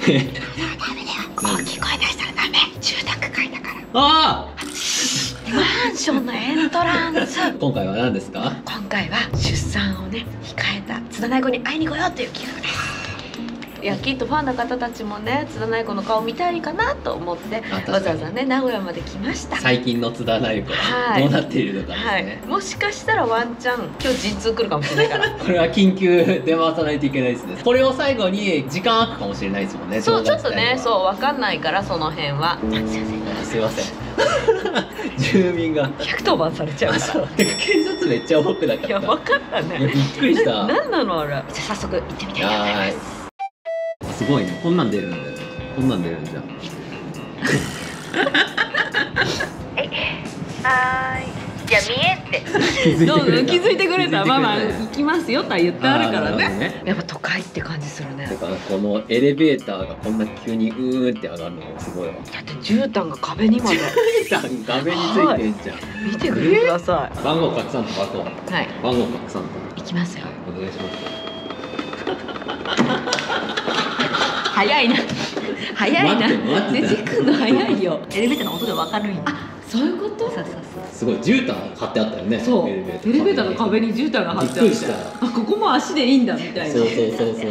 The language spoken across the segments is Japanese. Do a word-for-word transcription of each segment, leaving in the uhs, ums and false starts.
ダメだよ。大きい声出したらダメ。住宅街だから。 ああ。 マンションのエントランス。 今回は何ですか？ 今回は出産をね控えた拙い子に会いに来ようという企画です。いや、きっとファンの方たちもね拙い子の顔見たいかなと思ってわざわざね名古屋まで来ました。 最近の拙い子はどうなっているのかですね、はいはい、 もしかしたらワンチャン今日陣痛来るかもしれないからこれは緊急で回さないといけないですね。これを最後に時間空くかもしれないですもんね。 そう、ちょっとね、そう分かんないからその辺は。すいませんすいません住民がひゃくとおばんされちゃうから。 てか警察めっちゃ多くなかった。 いや分かったね。 びっくりした。 何なのあれ。じゃあ早速行ってみたいと思います。 すごいね、こんなん出るんだよね。こんなん出るんじゃん。 はい。いや見えってどう気づいてくれた。ママ行きますよとは言ってあるからね。やっぱ都会って感じするね。 てかこのエレベーターがこんな急にうーんって上がるのもすごいわ。 だって絨毯が壁にまで。 絨毯壁についてんじゃん。 見てくれください。 番号拡散と番号。はい。番号拡散と。 行きますよ。 お願いします。 早いな。早いな。出てくるの早いよ。エレベーターの音でわかるんや。あ、そういうこと。そうそうそう。 すごい絨毯貼ってあったよね。 そう。エレベーターの壁に絨毯が貼ってあった。あ、ここも足でいいんだみたいな。 そうそうそうそう。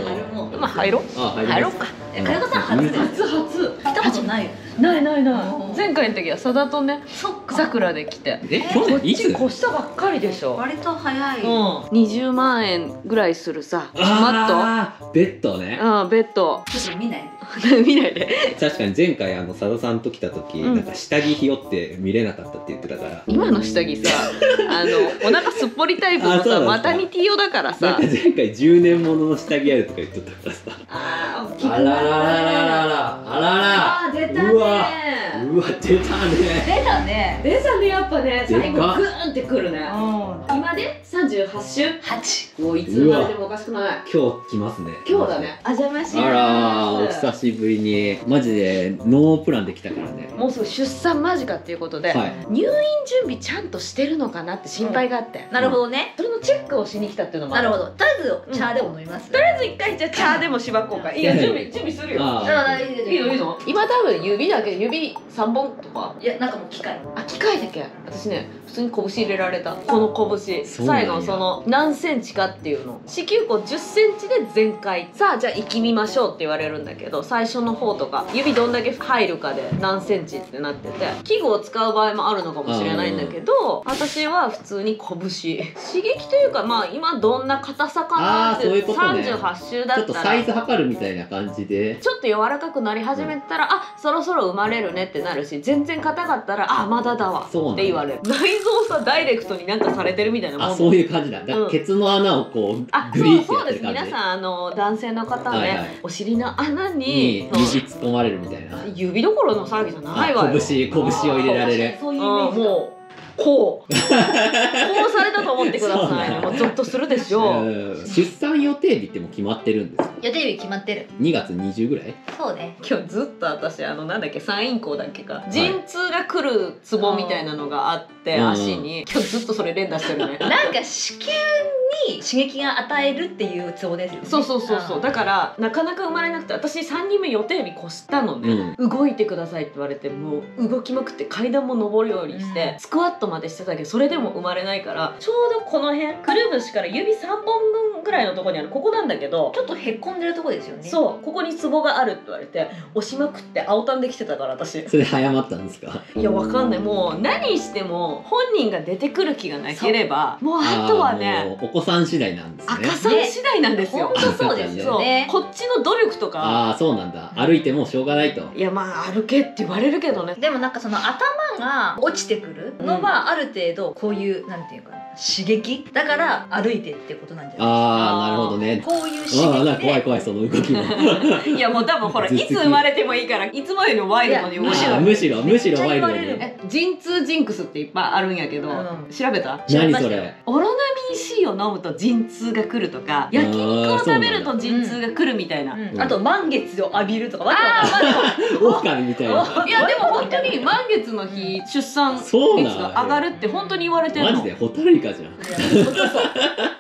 まあ入ろう。 あ、 入ろうか。 かよこさん初初初。 来たことないよ。 ないないない。前回の時はさだとね、さくらで来て。 え、去年いつ？ 越したばっかりでしょ。 割と早い。 うん。にじゅうまんえんぐらいするさ。マット。ベッドね。 うん、ベッド。 ちょっと見ない。 見ないで。 確かに前回あのさださんと来た時、なんか下着ひよって見れなかったって言ってたから。 今の下着さ、あのお腹すっぽりタイプのさマタニティ用だからさ。 なんか前回じゅうねんものの下着あるとか言っとったからさ。 ああ、 あらららららら、あらら。 あ出たね。 うわ、うわ出たね。 出たね。 出たね、やっぱね、最後グーンってくるね。今でさんじゅうはち週。はち。もういつ生まれてもおかしくない。 今日来ますね。 今日だね。あじゃまします。 あら、お久しぶりに。マジでノープランで来たからね。 もうすぐ出産間近っていうことで、入院準備ちゃんとしてるのかなって心配があって。 なるほどね。 それのチェックをしに来たっていうのも。 なるほど。とりあえずチャーでも飲みます。 とりあえず一回じゃチャーでもしばこうか。いや準備準備するよ。 ああいいのいいの。今多分指だけ指三本とか。 いやなんかもう機械。 あ機械だけ。私ね普通に拳入れられた。この拳最後その何センチかっていうの。子宮口じゅっセンチで全開。さあじゃあ生きみましょうって言われるんだけど、最初の方とか指どんだけ入るかで何センチってなってて、器具を使う場合もあるのかもしれないんだけど、私は普通に拳。刺激というかまあ今どんな硬さかなってさんじゅうはち週だったらちょっとサイズ測るみたいな感じでちょっと柔らかくなり始めたら、あそろそろ生まれるねってなるし、全然硬かったらあまだだわって言われる。内臓さダイレクトになんかされてるみたいなもん。 あそういう感じだ。だケツの穴をこうグリーってやってる感じ。そうです。皆さんあの男性の方ね、お尻の穴に指突っ込まれるみたいな。 指どころの騒ぎじゃないわよ。 拳拳を入れられる。 そういうイメージ。 もうこうこうされたと思ってくださいね。もうゾッとするでしょう。 出産予定日ってもう決まってるんですか？ 予定日決まってる。 にがつにじゅうぐらい？ そうね。 今日ずっと私あのなんだっけ産院校だっけか、陣痛が来るツボみたいなのがあって足に、今日ずっとそれ連打してるね。 なんか子宮に刺激が与えるっていうツボですよね。 そうそうそうそう。だからなかなか生まれなくて、私さんにんめ予定日越したのね。動いてくださいって言われて、もう動きまくって階段も上るようにしてスクワットまでしてたけど、それでも生まれないから、ちょうどこの辺くるぶしから指さんぼんぶんぐらいのところにあるここなんだけど、 ちょっとへっこんでるとこですよね。 そう、ここにツボがあるって言われて押しまくって青たんできてたから私。 それ早まったんですか？ いやわかんない。もう何しても本人が出てくる気がなければ、もうあとはねお子さん次第なんですね。 赤さん次第なんですよ。 本当そうですよね。 こっちの努力とか。 ああそうなんだ。歩いてもしょうがないと。 いやまあ歩けって言われるけどね。 でもなんかその頭が落ちてくるのはある程度こういうなんていうかな、刺激だから歩いてってことなんじゃないですか。 ああなるほどね。 こういう刺激で。 怖い怖いその動きも。 いやもう多分ほらいつ生まれてもいいからいつもよりワイルドに動いてる。 むしろむしろワイルドに。 え陣痛ジンクスっていっぱいあるんやけど、調べた？ 何それ？ オロナミン C を飲むと陣痛が来るとか、焼肉を食べると陣痛が来るみたいな。 あと満月を浴びるとかわけわかんない。 狼みたいな。 いやでも本当に満月の日出産率が上がるって本当に言われてるの。 マジでホタルイカじゃん。 本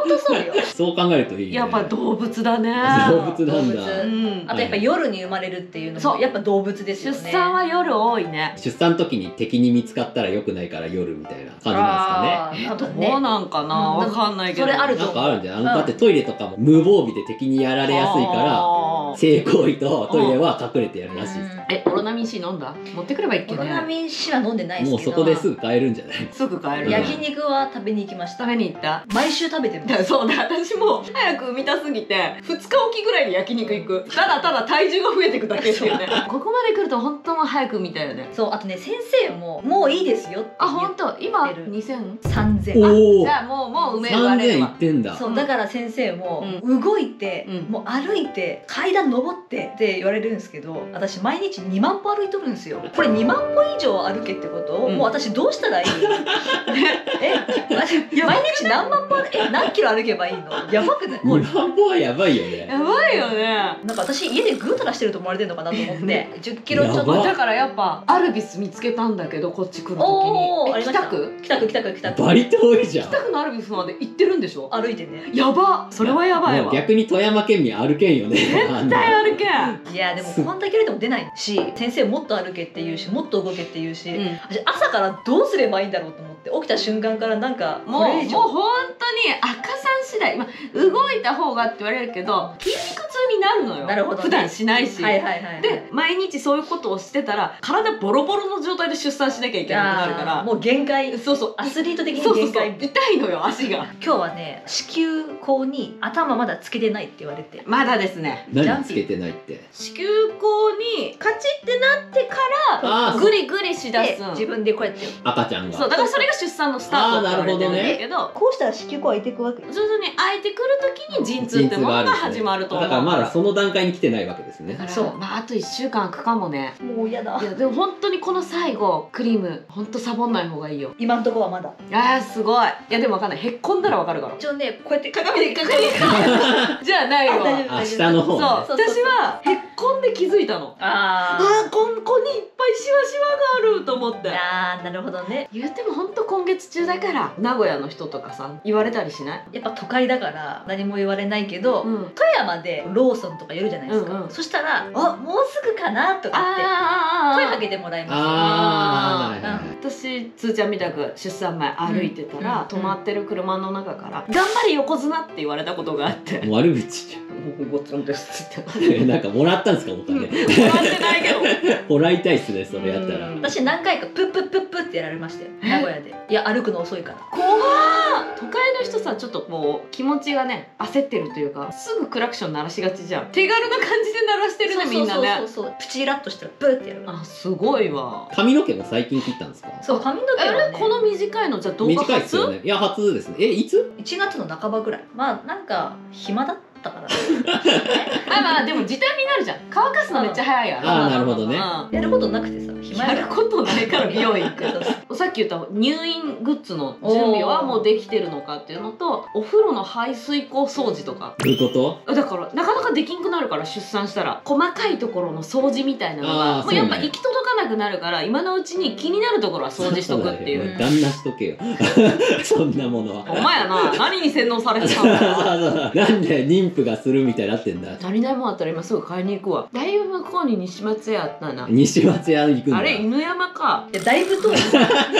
当そうよ。 そう考えるといいね。 やっぱ動物だね。 動物なんだ。 動物うんあとやっぱ夜に生まれるっていうのそうもやっぱ動物ですよ出ね。 産は夜多いね。 出産の時に敵に見つかったら良くないから夜みたいな感じなんあー多ど分ねうなんかな、 うんわかんないけど。 それあるですかね。なんかあるんじゃない。あのうんだってトイレとかも無防備で敵にやられやすいからあー性行為とトイレは隠れてやるらしいです。 え、オロナミン C 飲んだ？持ってくればいいっけオロナね。 ミン C は飲んでないですもうけど、 そこですぐ買えるんじゃない。 すぐ買える。 焼肉は食べに行きました。 食べに行った？ 毎週食べてまだす。 そうだ、私も早く産みたすぎてふつかおきぐらいに焼肉行く。ただただ体重が増えていくだけっていうね。ここまで来ると本当も早く産みたいよね。 そう、あとね先生ももういいですよってあ、本当今言ってるにせん？ さんぜん。 おおじ。ゃあもうもう産めるあ三千いっれは。 てんだ。 そうだから先生も動いて、 うんもう歩いて階段登ってって言われるんですけど、私毎日にまん歩歩いとるんですよ。これにまん歩以上歩けってことを、 うんもう私どうしたらいいええ毎日何万歩歩え何キロ歩けばいいの？やばくない？もうにまん歩はやばいよね。 やばいよね。 なんか私家でぐうたらしてると思われてるのかなと思ってねじゅっキロちょっとやばだからやっぱアルビス見つけたんだけど、こっち来る時に。え、 おーありました北区？ 北区北区北区バリ遠いじゃん。 北区のアルビスまで行ってるんでしょ？ 歩いてね。 やば、それはやばいわ。 もう逆に富山県民歩けんよね。 絶対歩けん。 いやでもこんだけ歩いても出ないし、先生もっと歩けって言うしもっと動けって言うし、 うん私朝からどうすればいいんだろうと思って起きた瞬間からなんかもう、もうこれ以上本当に赤さん次第。今動いた方がって言われるけど、筋肉痛になるのよ。 なるほどね普段しないし。 はいはいはいはい、 で毎日そういうことをしてたら体ボロボロの状態で出産しなきゃいけなくなるから。 あーもう限界、 そうそう。 アスリート的そうそうそう。 に限界。 痛いのよ足が。 今日はね子宮口に頭まだつけてないって言われて、 まだですね。 何つけてないって。 子宮口にカチってなってからあーグリグリしだです自分でこうやって赤ちゃんが。 そうだからそれが出産のスタートって言われてるんだけど、 こうしたら子宮口開いていくわけよ。 徐々に開いてくる時に陣痛ってものが始まると思うだからまだその段階に来てないわけですねだ。からそうまああといっしゅうかん空くかもね。 もう嫌だいやでも本当にこの最後クリーム本当サボんない方がいいよ。 今んとこはまだあーすごい。いやでもわかんない、へっこんだらわかるから。 一応ねこうやって鏡で鏡でじゃあないわ。 あ大丈夫あ、下のそう、 方ね。 そうそう私はへっこんで気づいたの。 ああーこんこにいっぱいシワシワがあると思って。 あーなるほどね。 言っても本当今月中だから名古屋の人とかさ言われたりしない？ やっぱ都会だから何も言われないけど、 うん。 富山でローソンとか寄るじゃないですか、 うんうんそしたら「あもうすぐかな」とかってあ声かけてもらいますよ。 あー、はいはいはい。 私つーちゃんみたく出産前歩いてたら、 うん止まってる車の中から「頑張れ横綱」って言われたことがあってもう悪口じ 「ごつんです」ってゃん。なんかもらったんですかお金。 もらってないけどもらいたいっすねそれやったら。 うん私何回かプップップップってやられましたよえ名古屋で。いや歩くの遅いから怖ー。都会の人さちょっとこう気持ちがね焦ってるというかすぐクラクション鳴らしがちじゃん。手軽な感じで鳴らしてるねみんなね。 そうそうそうそうプチラッとしたらプーってやるからあすごいわ。 髪の毛も最近切ったんですか。 そう髪の毛あはねれこの短いのじゃあ動画短いですよ初？ ね。いや初ですね。えいつ？ いちがつの半ばぐらい。まあなんか暇だったからあまあでも時短になるじゃん。乾かすのめっちゃ早いやろ。 あーなるほどねうんやることなくてさ暇ややることないから美容院行く。 そうそうさっき言った入院グッズの準備はもうできてるのかっていうのと、お風呂の排水溝掃除とかどういうこと？ だからなかなかできんくなるから出産したら細かいところの掃除みたいなのあーがもうやっぱそうね行き届かなくなるから今のうちに気になるところは掃除しとくっていう。 そうだよ旦那しとけよ。そんなものは。 お前やな何に洗脳されてたそうんだそうそうなんで妊婦がするみたいになってんだ。 足りないもんあったら今すぐ買いに行くわ。だいぶ向こうに西松屋あったな。 西松屋行くんだ。 あれ犬山か。 いやだいぶ遠い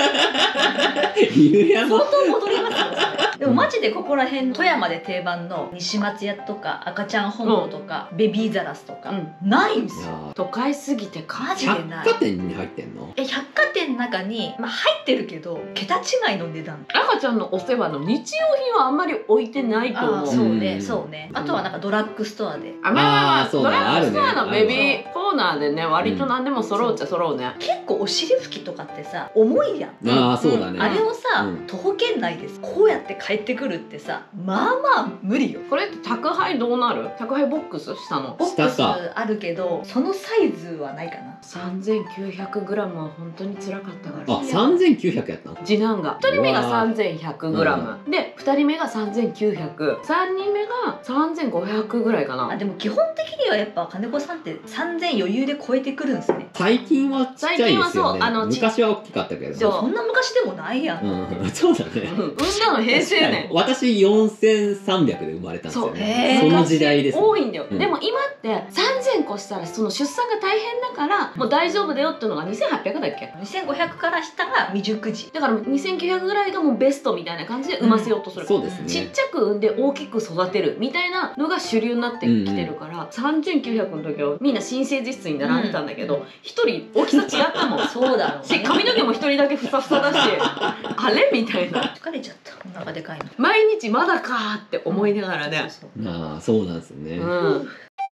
犬山。 相当戻りますよそれ。でもマジでここら辺富山で定番の西松屋とか赤ちゃん本舗とか、ベビーザラスとか、ないんですよ。 あ都会すぎてかマジで百ない。 貨店に入ってんの？ え百貨店の中に、まあ、入ってるけど桁違いの値段。 赤ちゃんのお世話の日用品はあんまり置いてないとあ思う。 あそうね、 うんそうね。あとはなんかドラッグストアであまあまあまああーそうドだラッグストアのベビあるーコーナーでね割と何でも揃うっちゃ揃うね。 結構お尻拭きとかってさ重いやん。 ああそうだね。 あれをさ、 うん徒歩圏内ですこうやって帰ってくるってさまあまあ無理よ。 これって宅配どうなる？宅配ボックス下のボックス下かあるけどそのサイズはないかな。 さんぜんきゅうひゃくグラムは本当に辛かったから。 あ三千九百やったの？ 次男がひとりめがうわーさんぜんひゃくグラムでふたりめがさんぜんきゅうひゃく、さんにんめがさんぜんごひゃくぐらいかな。 あでも基本的にはやっぱ金子さんってさんぜん余裕で超えてくるんですね。 最近はちっちゃいですよね。 最近はそうあの昔は大きかったけど。 そうそんな昔でもないやん。 うん、そうだね。 うん、産んだの平成年。 私よんせんさんびゃくで生まれたんですよね。 そうその時代です、ね。 多いんだよ、 うん、 でも今ってさんぜん越したらその出産が大変だからもう大丈夫だよっていうのがにせんはっぴゃくだっけ。 にせんごひゃくから下が未熟児だからにせんきゅうひゃくぐらいがもうベストみたいな感じで産ませようとする、うん、 そうですね。 ちっちゃく産んで大きく育てるみたいなのが主流になってきてるから、うんうん、さんぜんきゅうひゃくの時はみんな新生児室に並んでたんだけど一、うん、人大きさ違ったもん。 そうだろう、ね、 髪の毛も一人だけふさふさだしあれみたいな。 疲れちゃった。お腹でかいの毎日まだかーって思いながらね、うん、そうそうまあそうなんですね、 うん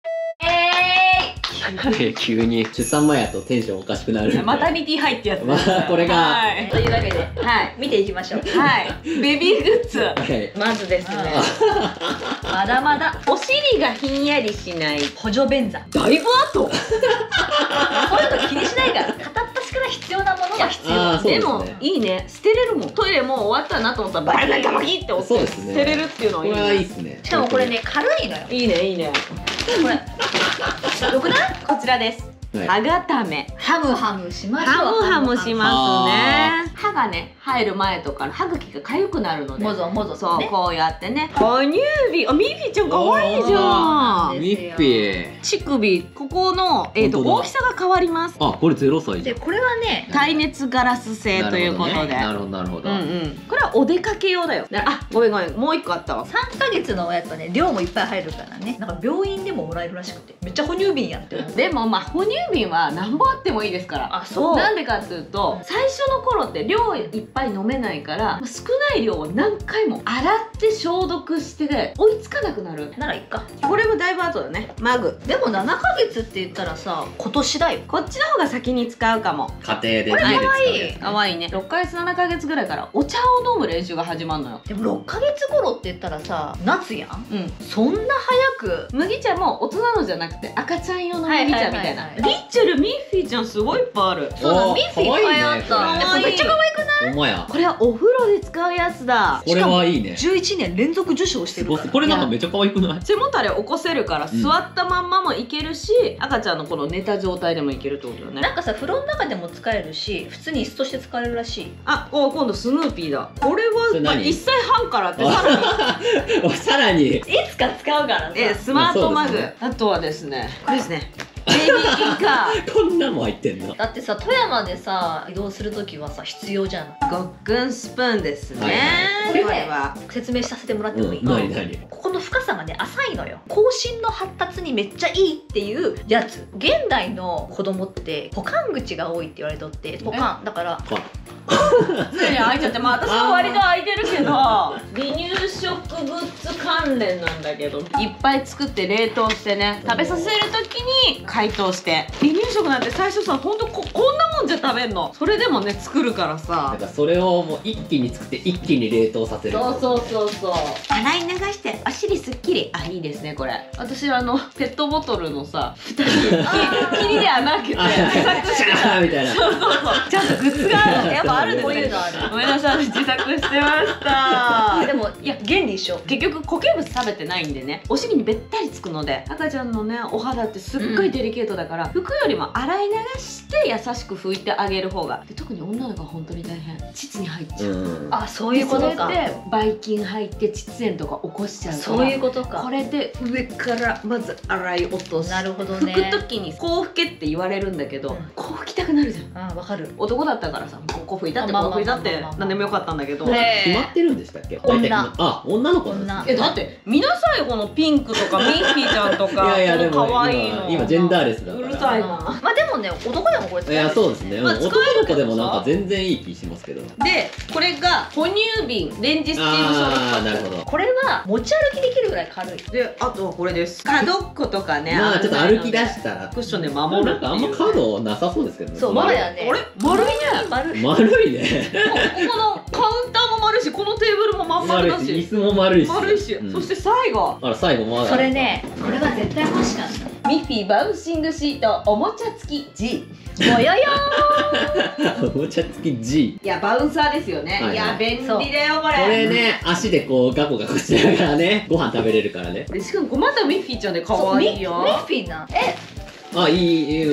急に出産前やとテンションおかしくなる。 マタニティハイってやつ、 まあこれが、 はい、 というわけで、 はい、 見ていきましょう。 はいベビーグッズ、 はい、 まずですねまだまだお尻がひんやりしない補助便座。 だいぶ後そういうの気にしないから片っ端から必要なものが必要。 でもいいね、捨てれるもん。トイレもう終わったなと思ったらバリバリガバリって押して捨てれるっていうのはいいね。 これはいいっすね。 しかもこれね軽いのよ。 いいねいいね。 これよくない？ こちらです。歯固め。 ハムハムしましょう。 ハムハムしますね。歯がね入る前とか歯茎が痒くなるので、 もぞもぞそうこうやってね。哺乳瓶、あミッフィーちゃん可愛いじゃん。 ミッフィー。 乳首ここのえっと大きさが変わります。 あこれゼロさいじゃん。 でこれはね耐熱ガラス製ということで。 なるほどなるほど。 うんうん。これはお出かけ用だよ。あごめんごめんもう一個あったわ。 さんかげつのやつはね量もいっぱい入るからね。なんか病院でももらえるらしくてめっちゃ哺乳瓶やってる。 でもまあ哺乳瓶はなんぼあってもいいですから。 あそう。 なんでかっていうと最初の頃って量いっぱい飲めないから少ない量を何回も洗って消毒して追いつかなくなる。 ならいっか。 これもだいぶ後だね。マグ。 でもななかげつって言ったらさ今年だよ。 こっちの方が先に使うかも。 家庭で家で使うやつ。 かわいいね。ろっかげつななかげつぐらいからお茶を飲む練習が始まるのよ。 でもろっかげつ頃って言ったらさ夏やん。 うん。 そんな早く麦茶も大人のじゃなくて赤ちゃん用の麦茶みたいな。 はいはいはいはいリッチェルミッフィーちゃんすごいいっぱいある。 そうだミッフィーいっぱいあった。 可愛いねめっちゃ可愛くない？ お前や。 これはお風呂で使うやつだ。 これはいいね。 じゅういちねん連続受賞してるから。 これなんかめっちゃ可愛くない？ 背もたれ起こせるから座ったまんまもいけるし、うん、赤ちゃんのこの寝た状態でもいけるってことよね。 なんかさ風呂の中でも使えるし普通に椅子として使えるらしい。 あお今度スヌーピーだ。これは、まあ、いっさいはんからってさらにさらにいつか使うからさ。 えスマートマグ、ね、あとはですねこれですねベビーキンカーこんなも入ってんの。 だってさ富山でさ移動するときはさ必要じゃん。 ごっくんスプーンですね、 はい、 これは説明させてもらってもいい？ 何何？ ここの深さがね浅いのよ。口唇の発達にめっちゃいいっていうやつ。現代の子供って股間口が多いって言われとって股間だから常に開いちゃって、まあ私も割と開いてるけど離乳食グッズ関連なんだけどいっぱい作って冷凍してね食べさせる時に解凍して。離乳食なんて最初さほんと こ, こんなもんじゃ食べんの。それでもね作るからさなんかそれをもう一気に作って一気に冷凍させる。 そうそうそうそう。洗い流してお尻すっきり。あいいですねこれ。私あのペットボトルのさふたに霧で穴開けて自作してたみたいな。 そうそうそうちゃんとグッズがある。やっぱあるんですね。 こういうのある。 ごめんなさい自作してましたでもいや原理一緒。 結局固形物食べてないんでねお尻にべったりつくので赤ちゃんのねお肌ってすっごいデリケートだから、うん、拭くよりも洗い流して優しく拭いてあげる方が。で特に女の子は本当に大変。膣に入っちゃう、うん、 あそういうことか。 それでばい菌入って膣炎とか起こしちゃうから。 そういうことか。 これで上からまず洗い落とす。 なるほどね。 拭く時にこう拭けって言われるんだけど、うん、こう拭きたくなるじゃん。 あわかる。 男だったからさこう拭いたってこう拭いたって何でもよかったんだけど。 決まってるんでしたっけ？ 女。 あ女の子なんですね。 えだって見なさいこのピンクとかミッフィーちゃんとかいやいやでも可愛いの今ジェンダーレスだから。 うるさいな。 まあでもね男でもこれ使える。 いやそうですね。 まあ男の子でもなんか全然いい気しますけど。 でこれが哺乳瓶レンジスチームショートああなるほど。 これは持ち歩きできるぐらい軽い。 であとはこれです。角っことかね。 まあちょっと歩き出したらクッションで守る。 なんかあんま角なさそうですけどね。 そうまだやね。 あれ丸いね。 丸い。 丸いね。 ここのカウンターも丸いしこのテーブルもまん丸だし椅子も丸いし丸いし、そして最後あら最後まだそれねこれは絶対欲しかったミッフィーバウンシングシートおもちゃ付き G。 ぼよよーおもちゃ付き G。 いやバウンサーですよね、 はい、 いや便利だよこれ。 これね足でこうガコガコしながらねご飯食べれるからね。 でしかもまたミッフィーちゃんで可愛いよ。 ミッフィーなえあいいいいの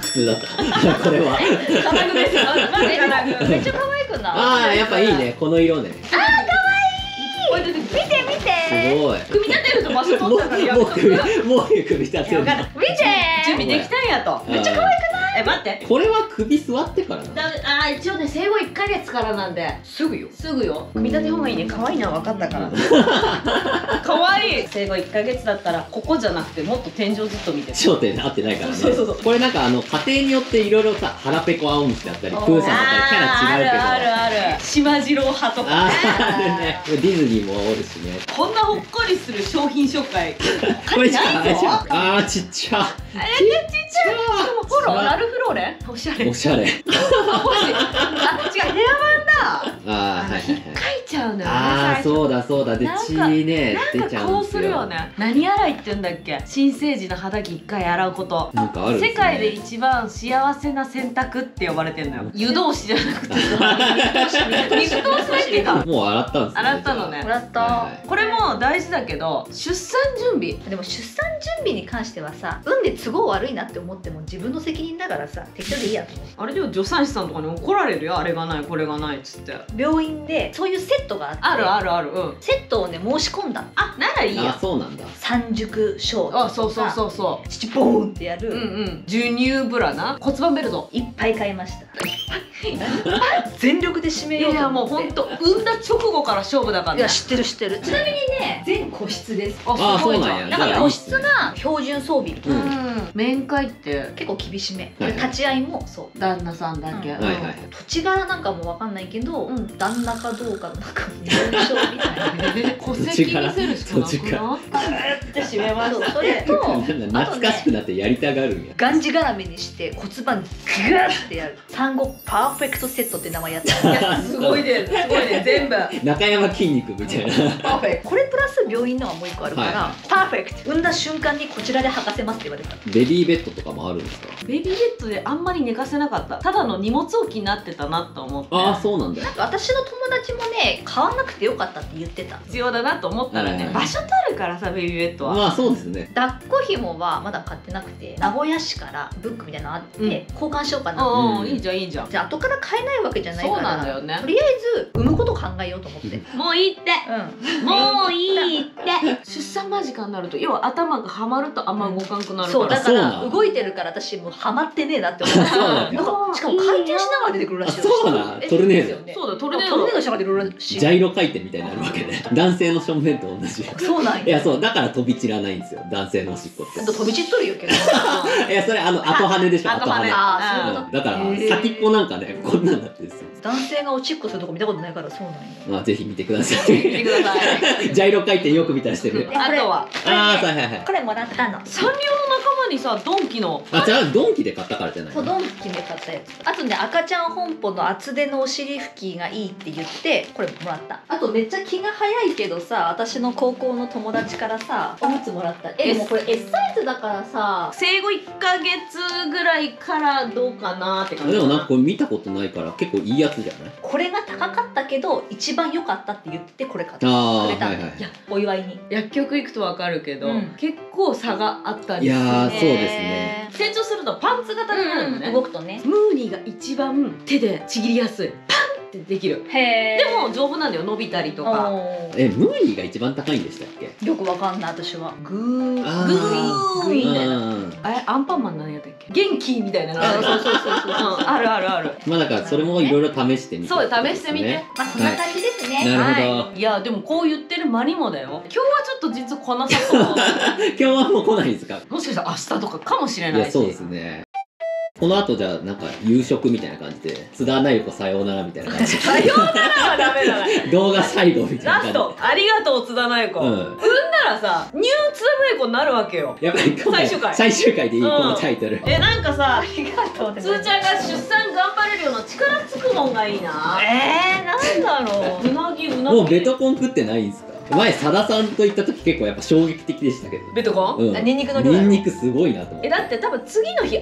普通だったこれは金具です。あ、なんで金具。 めっちゃ可愛くない？ ああやっぱいいねこの色ね。 あー可愛い。見て見て。 すごい。 組み立てると場所取ったからやめとく。 もう組みもう組み立てるの。 見て。 準備できたんやと。 めっちゃ可愛くない？ え、待って。 これは首座ってからな。 だあー一応ね生後いっかげつからなんで。 すぐよ。 すぐよ。組み立て方がいいね。可愛いのは分かったから。可愛い。生後いっかげつだったらここじゃなくてもっと天井ずっと見てる。 焦点合ってないからね。 そうそうそう。 これなんかあの家庭によっていろいろさ腹ペコ青虫だったりプーさんだったりキャラ違うけど。 あるあるある。島次郎派とか。 ああるね。ディズニーもおるしね。 こんなほっこりする商品紹介。 これしかないじゃん。ああちっちゃ。 あれちっちゃい。しかもフォローラルフローレン。おしゃれ。 おしゃれ。 あ、違うヘアバンだ。 ああはいはいはい。 引っかいちゃうのよね。 ああそうだそうだで血ね出ちゃうんこうですよ。 するよね。何洗いって言うんだっけ？新生児の肌着一回洗うこと。 なんかあるんですね。 世界で一番幸せな洗濯って呼ばれてるのよ。湯通しじゃなくてさ、水通しってか。 もう洗ったんですね。 洗ったのね。 洗った、 はいはいこれも大事だけど、出産準備。 でも出産準備に関してはさ、産んで都合悪いなって思っても自分の責任だからさ、適当でいいやと思う。 あれでも助産師さんとかに怒られるよ。あれがないこれがないっつって。 病院でそういうセットがあって、 あるあるある。うん。 セットをね申し込んだの。 あ、ならいいあや。 そうなんだ。 三熟症あ、そうそうそうそう。 チチボーンってやる、 うんうん。授乳ブラな。骨盤ベルト。 いっぱい買いました。全力で締めいやいやようと思って。 もうほんと産んだ直後から勝負だからね。 いや知ってる知ってる。ちなみにね全個室です。 あ、 あすごいじゃん。 そうなんやだから個室が標準装備、 うんうん。面会って結構厳しめ、 はいはい立ち会いもそう。 旦那さんだけ。 うんはいはい。 土地柄なんかもわかんないけど、 うん旦那かどうかなんか認証みたいな戸籍見せるしかなく土地からなって締めまそうした。 それとなんだ懐かしくなってやりたがるんや。 がんじがらめにして骨盤グーってやる産後パーフェクトセットって名前やってる。 いやすごいね、すごいね、全部。 中山筋肉みたいな。 パーフェクト。これプラス病院のはもう一個あるから、 はパーフェクト産んだ瞬間にこちらで履かせますって言われた。 ベビーベッドとかもあるんですか。 ベビーベッドであんまり寝かせなかった。ただの荷物置きになってたなと思って。 ああそうなんだ。 なんか私の友達もね買わなくてよかったって言ってた。 必要だなと思ったらね、 はい場所取るからさ、ベビーベッドは。 まあそうですね。 抱っこ紐はまだ買ってなくて、名古屋市からブックみたいなのあって、 うん交換しようかな、 うんうん、 うんいいじゃんいいじゃん。 じゃあ後から買えないわけじゃないから、 そうなんだよねとりあえず産むこと考えようと思って、うん、 もういいって。もういいって出産間近になると要は頭がはまるとあんま動かんくなるから、 そうだかそうなのら動いてるから私もうハマってねえなって思ってそうなんだなんかしかも回転しながら出てくるらしいよ。 あそうなのえトルネードですよね。 そうだ、トルネートルネードドしながら出てくるらしい。 ジャイロ回転みたいになるわけね。男性の正面と同じ。 そうなんや。 いやそうだから飛び散らないんですよ男性のおしっこってほんと飛び散っとるよ結構。 いやそれあの後羽でしょ後羽。 ああそういうこと。 うんだからへー先っぽなんかねこんなんなってるんですよ。 男性がおしっこするとこ見たことないからそうなんや。 まあぜひ見てくださ見てい。 ください。 ジャイロ回転よく見たりしてる。 あとはああはいはいはい。 これもらったの。 サンリオの仲間にさ、ドンキのあじゃあドンキで買ったからじゃないそうドンキで買ったやつ。あとね赤ちゃん本舗の厚手のお尻拭きがいいって言ってこれもらった。あとめっちゃ気が早いけどさ、私の高校の友達からさおむつもらった。えでもこれ S サイズだからさ、 生後いっかげつぐらいからどうかなって感じでかな。 もなんかこれ見たことないから結構いいやつじゃない。 これが高かったけど一番良かったって言ってこれ買ってくああれたの。 はいはいいやお祝いに。 薬局行くとわかるけど、 うん結構差があったりいやーする。 そうですね。 成長するとパンツ型になるのね、 うん動くとね。 ムーニーが一番手でちぎりやすい。パンってできる。 へでも丈夫なんだよ、伸びたりとか。 えムーニーが一番高いんでしたっけ。 よくわかんない私は。グーあーグーグイーンだよな。 うんあれアンパンマンなんやったっけ？元気みたいなのある。 そうそうそうそうそううんあるあるある。 まあだからそれもいろいろ試してみて、 そう試してみて。 まあそんな感じですね。 なるほどはい。いやでもこう言ってる間にもだよ。今日はちょっと実来なさそう。 今日はもう来ないんですか。 もしかしたら明日とかかもしれないし。 いやそうですね。この後じゃあなんか夕食みたいな感じで津田奈由子さようならみたいな感じさようならはダメだね。 で動画最後みたいな感じでラストありがとう津田奈由子。 うん産んだらさニュー津田奈由子になるわけよ。 やっぱり今回最終回最終回でいいこのタイトル、 えなんかさありがとう。 つーちゃんが出産頑張れるような力つくもんがいいな。 えー、なんだろう。 うなぎうなぎ。 もうベトコン食ってないんですか。前さださんと行った時結構やっぱ衝撃的でしたけど。 ベトコン？ うんニンニクの量だよニンニクすごいなと思って。 えだって多分次の日あっ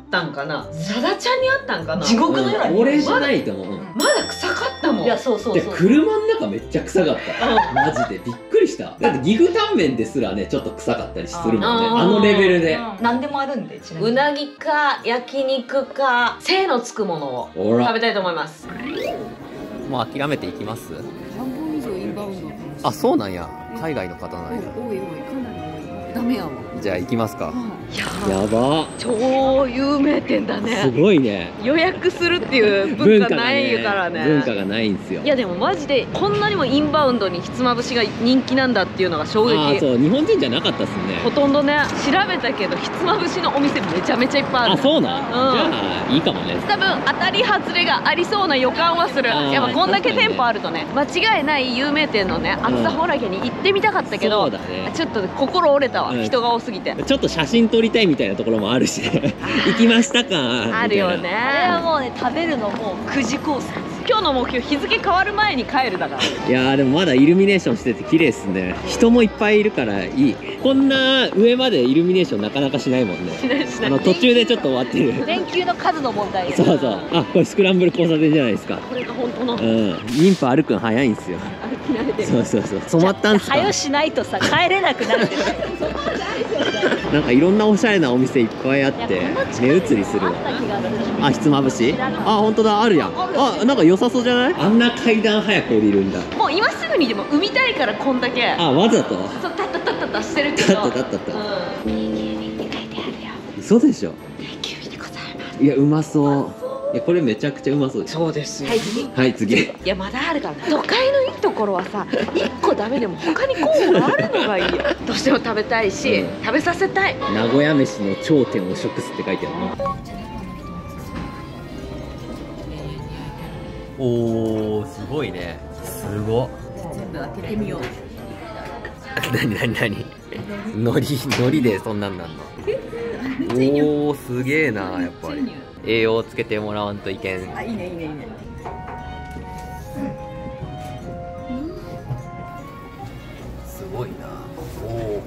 ったんかな、さだちゃんにあったんかな。 地獄のような匂い。 俺じゃないと思う。 まだ臭かったもん。 いやそうそうでそう。 車の中めっちゃ臭かったマジでびっくりした。だって岐阜タンメンですらねちょっと臭かったりするもんね、 あーあのレベルで。 うん何でもあるんで、ちなみに。 うなぎか焼肉か精のつくものをほら食べたいと思います。 もう諦めていきます。 半分以上インバウンド。 あ、そうなんや。海外の方なんや。 おいおい、かなり多い。ダメやわ。 じゃあ行きますか。 ややば。 超有名店だすね。 ごいね。 予約するっていう文化ないねからね。 文化がないんですよ。 いやでもマジでこんなにもインバウンドにひつまぶしが人気なんだっていうのが衝あー、 撃。 そう、日本人じゃなかったっすね。 ほとんどね調べたけどひつまぶしのお店めちゃめちゃいっぱいある。 あ、そうなん。 んじゃあいいかもね。 多分当たり外れがありそうな予感はする。 あーやっぱこんだけ店舗あるとね間違いない有名店のね厚田ほらげに行ってみたかったけど、 そうだね。 ちょっと心折れたわ、 うん人が多すぎて。 ちょっと写真撮りたいみたいなところもあるし行きましたかあるよね。 あれはもうね、食べるのもうくじコースです。 今日の目標日付変わる前に帰るだから。 いやーでもまだイルミネーションしてて綺麗っすね。人もいっぱいいるからいい。こんな上までイルミネーションなかなかしないもんね。 しないしない。 あの途中でちょっと終わってる連休の数の問題です。 そうそう。あ、これスクランブル交差点じゃないですか。 これが本当のうん。妊婦歩くの早いんすよ。 歩き慣れてる。 そうそうそう。染まったんすか。 早しないとさ帰れなくなるんですよ。 なんかいろんなおしゃれなお店いっぱいあって目移りするわ。 あった気がする。 あ、ひつまぶし。あ、本当だ、あるやん。あ、なんか良さそうじゃない？あんな階段早く降りるんだ。 もう今すぐにでも産みたいからこんだけあ、わざと。 そうタッタッタッタッタしてるけど。 だっただっただった。 うんって書いてあるよ。 嘘でしょ。 定休日でございます。 いや、うまそう。いや、これめちゃくちゃうまそうです。 そうですよ。 はい次。 はい、次。 いやまだあるからね。都会のいいところはさいっこダメでも他に候補があるのがいいよ。どうしても食べたいし、 うん食べさせたい。 名古屋飯の頂点を食すって書いてあるの。おー、すごいね。すごっ。 全部開けてみよう。 なになになにのり、のりでそんなんなんの。おー、すげえな、やっぱり。栄養つけてもらわんといけん。 あ、いいねいいねいいね。 すごいな。お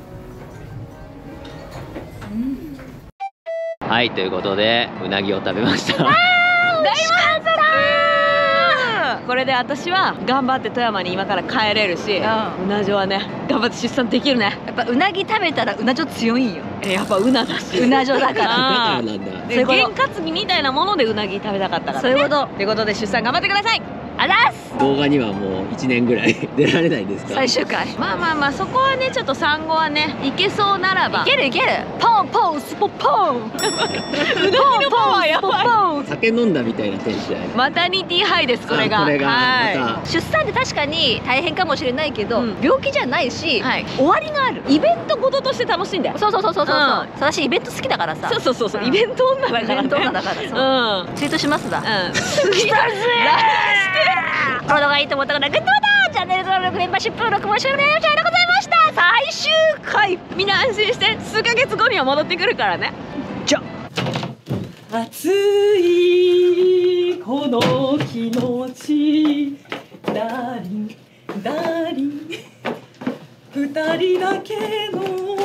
ー。はい、ということでうなぎを食べました。 大満足だー。これで私は頑張って富山に今から帰れるし、 うんうなじょはね頑張って出産できるね。 やっぱうなぎ食べたらうなじょ強いんよ。 えやっぱうなだし。 うなじょだかだからら。 あーなんだ。 でそういうこと験担ぎみたいなものでうなぎ食べたかったからね。 そういうこと。 ということで出産頑張ってください。あらっす。 動画にはもういちねんぐらい出られないんですか。 最終回。 まあまあまあそこはねちょっと産後はねいけそうならば。 いけるいける。ポンポンスポポン。うなぎのパワーやばいポン。 酒飲んだみたいなテンションやね。 マタニティハイですこれが。 あこれがはいまた出産って確かに大変かもしれないけど、 うん病気じゃないし、 はい終わりがある。 イベントごととして楽しいんだよ。 そうそうそうそうそう。 うん私イベント好きだからさ。 そうそうそうそう、 うんイベント女だからね。 イベント女だからそううん。 ツイートしますだ。 うん。 来たぜー。この動画いいと思った方はグッドボタン、チャンネル登録、メンバーシップ登録もしようね。ありがとうございました。最終回。 みんな安心して数ヶ月後には戻ってくるからね。 じゃ暑いこの気持ち、ダーリンダーリン、二人だけの